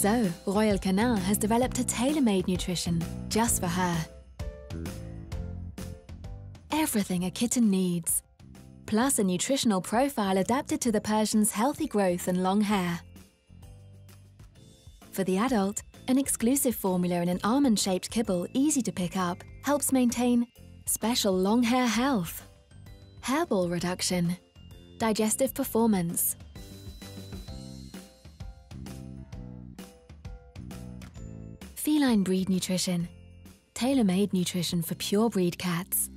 So, Royal Canin has developed a tailor-made nutrition just for her. Everything a kitten needs, plus a nutritional profile adapted to the Persian's healthy growth and long hair. For the adult, an exclusive formula in an almond-shaped kibble easy to pick up helps maintain special long hair health, hairball reduction, digestive performance, feline breed nutrition, tailor-made nutrition for pure breed cats.